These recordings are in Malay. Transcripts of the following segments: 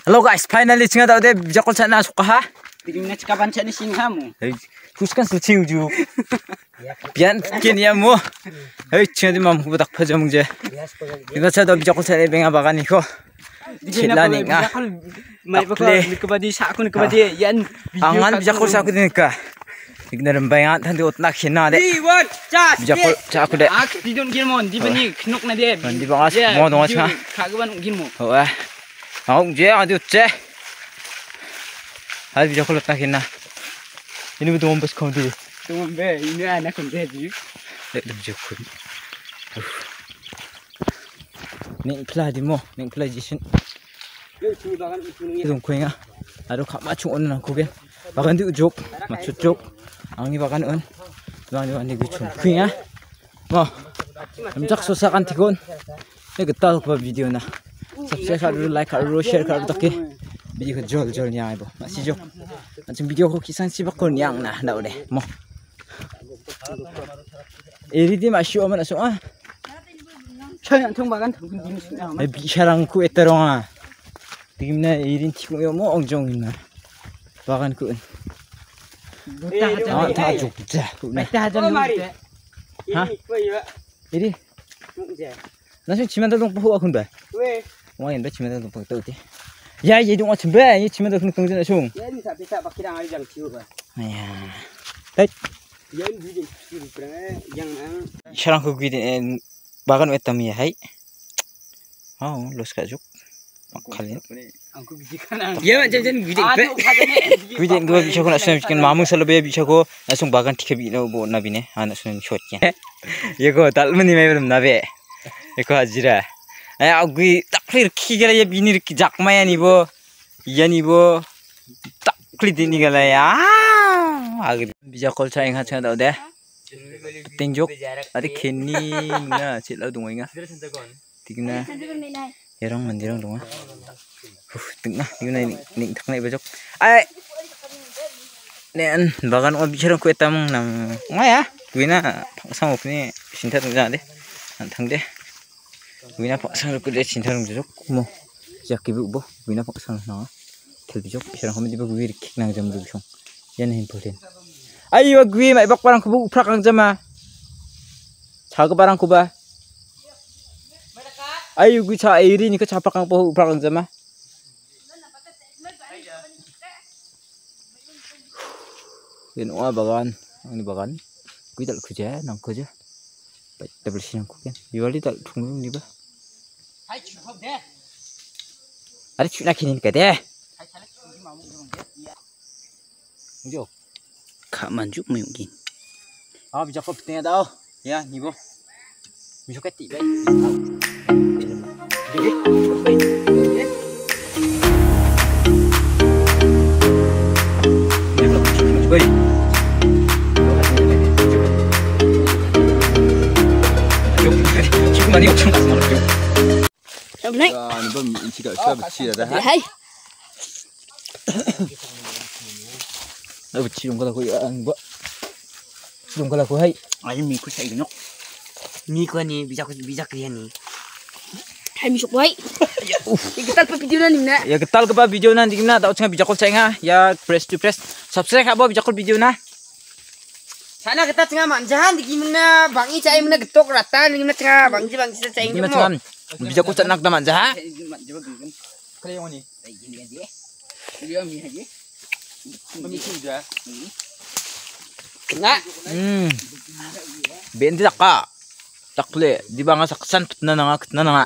Hello guys, finally singa daw de bijakol sana suka ha. Tingnan sa kabansa ni singa mo. Hey, kuskan suci uju. Bian kin ya mo. Hey, singa di mam budak pajam je. Iba sa daw bijakol sana benga bagan iko. Chila ni nga. Mai bako nikabadi sa ako nikabadi yan. Angan bijakol sa ako din ka. Ignaran bayan tandi utnak hina de. What? Bijakol sa ako de. Ak didon girmon di bani knok na de. Di ba kas mo dongas ha. Kagaban girmo. Oh. Ang je adi utse. Hal bijakol utnak hina. Ini betul ombas kau tu. Tumbe ini anak kon de di. Lek bijakol. Ning pla di mo, ning pla jisin. Itu kuinga. Aduh kak macam on aku kan. Bagan di ujok, macam ujok. Angi bagan on. Tuan ni gucung kuinga. Mo. Amjak susah kan tikun. Ini getal ke video na. Subscribe dulu, like dulu, share dulu tak ke. Video jol nya ibu. Masih jok. Macam video ko kisan si bakon yang nah dah udah. Mo. Iri di masih aman asuk ah. Saya antung bagan. Bicarang ku eterong ah. Tingna irin tikung yo mo ongjong ina. Bagan ku. Tak jok jah. Mata hajar mari. Ha? Iri. Nasi cimanda dong pahu akun ba? We. Wah, ini cimanda dong pahu tu. Ya, ini dong macam ba? Ini cimanda dong tong jenak sung. Ya, ni tak bisa bakirang ari jang ciu ba. Ayah. Tet. Ya, ni video ciu perang yang Sekarang ku gini bagan wetam ya, hai. Oh, los kajuk. Kalian. Angku bijikan. Ya, macam video. Video dua bisa ko nak sunam chicken mamung selalu bisa ko langsung bagan tiga bina bo nabi ne. Anak sunam shotnya. Ya ko tal meni mai belum nabi. Ya ko hajira. Aku tak clear kigala ya bini jak maya ni bo. Iya ni bo. Tak clear ni gala ya. Agak bisa call cahing hacang tau deh. Tinjuk. Ada kini na cila dong inga. Tingna. Yarong mandirong dong. Tengah tingna ni tak naik bajok. Ay. Nen bagan o bicara ku etam nam. Ngaya. Kuina sama ni cinta tong jade. Antang deh. Kuina pasang ku deh cinta tong jok. Mo. Jak ibu bo. Kuina pasang na. Tel bijok. Serang kami di bagu wir kik nang jam dulu. Yan important. Ayo gue mai bak barang ku bu uprak nang jama. Caga barang ku ba. Ayo gue ca iri ni ke capak kang po uprak nang jama. Yan oa bagan. Ang ni bagan. Gue tak kerja nang kerja. Baik double sinang ku kan. Diwali tak tunggu ni ba. Hai cukup deh. Ada cuk nak kini ka deh. Jo. Kak manjuk mungkin. Ah bisa kau tengah dah. Ya, ni bo. Bisa kati baik. Baik. Cuma ni macam mana tu? Benar. Ni bom cikgu sudah bersih dah. Hai. Bersih dong kalau aku ya, buat. Dong kalau aku hai. Ayo mi ku sai ginok. Mi ku ni bisa ke ni. Hai misuk baik. Kita pa video na nimna. Ya getal ke ba video na dimna tak usah bijakol cenga ya press to press subscribe ka ba bijakol video na. Sana kita tengah manjahan di gimana bangi cai mana getok rata di mana tengah bangi sa cai Ni macam bijakol nak da manja ha. Kaya ni. Gini aja. Dia mi aja. Mami sudah. Kena. Bendi ka. Takle di ba nga saksan na nga.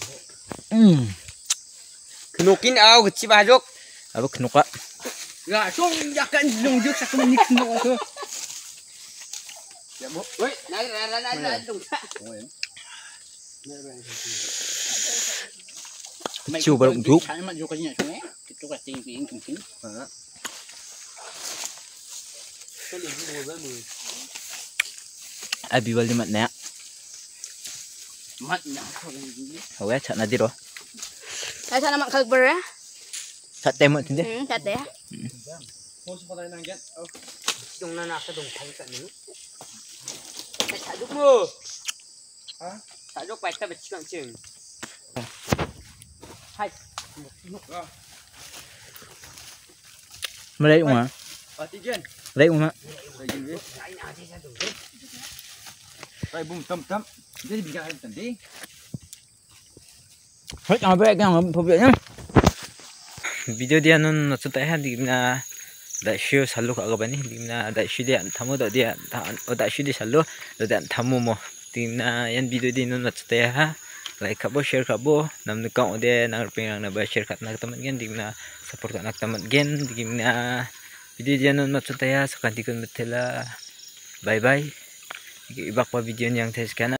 Kenukin aw kecil bajok. Abo kenuka. Ya, song yakan lunjuk sa kumanik kenuk ako. Ya, bo. Woi, na dong. Chiu ba dong duk. Kai mat jo kanya song eh. Kitu ka ting ping king. Ha. Abi wal di mat na. Mat na. Hawa chat na diro. Hai sana mak kalber ya. Chat temot tinde. Kat ya. Dong na nasa dong thang ka ni. Saduk mo. Ha? Saduk pa ta bechang ching. Hai. Malay uma. Patigen. Lay uma. Rai bum tam tam. Jadi bikin air tadi. Hết ngồi bé cái ngồi phục vụ nhá. Video dia non nó tụt hay đi na đại sư sallu cả cái này đi na đại sư dia thamu đó dia đại sư dia sallu đó dia thamu mo đi na yan video dia non nó tụt ha like kabo share kabo nam nikang dia nang pengang na ba share kat nak teman gen di na support kat nak teman gen di na video dia non nó tụt ya sekantikun betela bye bye ibak pa video yang tes kana